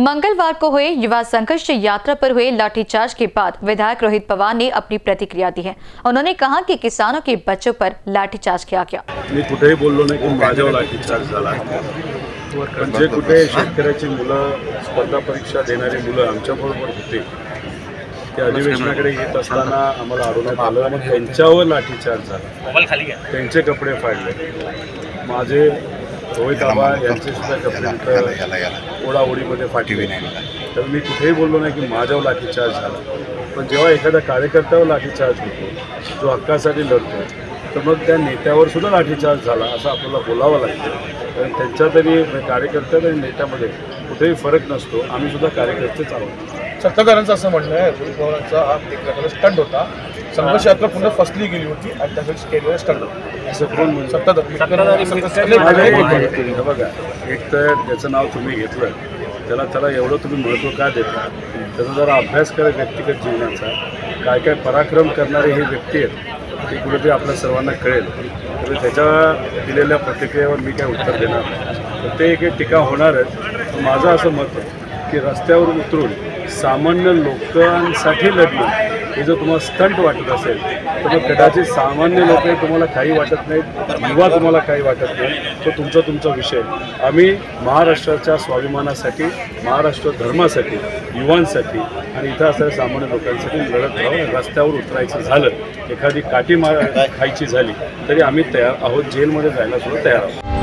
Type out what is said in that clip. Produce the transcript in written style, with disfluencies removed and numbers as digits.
मंगलवार को हुए युवा संघर्ष यात्रा पर हुए लाठीचार्ज के बाद विधायक रोहित पवार ने अपनी प्रतिक्रिया दी है। उन्होंने कहा कि किसानों के बच्चों पर लाठीचार्ज किया गया। मी कुठेही बोललो नाही की माझ्यावर लाठीचार्ज झाला, पण जे कुठे शेतकऱ्याची मुलं स्पर्धा परीक्षा देणारी मुलं आमच्याबरोबर होते ते अधिवेशनाकडे येत असताना आम्हाला अडवण्यात आलं आणि त्यांच्यावर लाठीचार्ज झाला, त्यांचे कपडे फाडले, माझे रोहित आबा यांचे सुद्धा कपडे ओढाओढीमध्ये फाटले। तर मी कुठेही बोललो नाही की माझ्यावर लाठीचार्ज झाला, पण जेव्हा एखाद्या कार्यकर्त्यावर लाठीचार्ज होतो जो हक्कासाठी लढतो तर मग त्या नेत्यावर सुद्धा लाठीचार्ज झाला असं आपल्याला बोलावं लागतं। कारण त्यांच्या तरी कार्यकर्त्यात आणि नेत्यामध्ये कुठेही फरक नसतो, आम्ही सुद्धा कार्यकर्तेच आहोत। सत्ताधाऱ्यांचं असं म्हणणं आहे रोहित पवारांचा हा एक प्रकारचा स्टंट होता, संघर्ष यात्रा पुन्हा फसली गेली होती आणि त्यासाठी केलेला स्टंट होता असं कोण म्हणून बघा, एक तर त्याचं नाव तुम्ही घेतलं, त्याला एवढं तुम्ही महत्त्व का देता? त्याचा जरा अभ्यास करा व्यक्तिगत जीवनाचा, काय काय पराक्रम करणारे हे व्यक्ती आहेत ते कुठेतरी आपल्या सर्वांना कळेल। तर त्याच्या दिलेल्या प्रतिक्रियेवर मी काय उत्तर देणार नाही, तर ते एक टीका होणारच। माझं असं मत आहे की रस्त्यावर उतरून सामान्य लोकांसाठी लढणं हे जर तुम्हाला स्टंट वाटत असेल तर मग कदाचित सामान्य लोक तुम्हाला काही वाटत नाहीत, युवा तुम्हाला काही वाटत नाही, तो तुमचा विषय। आम्ही महाराष्ट्राच्या स्वाभिमानासाठी, महाराष्ट्र धर्मासाठी, युवांसाठी आणि इथं असणाऱ्या सामान्य लोकांसाठी लढत राहून रस्त्यावर उतरायचं झालं, एखादी काठी खायची झाली तरी आम्ही तयार आहोत, जेलमध्ये जायला सुद्धा तयार आहोत।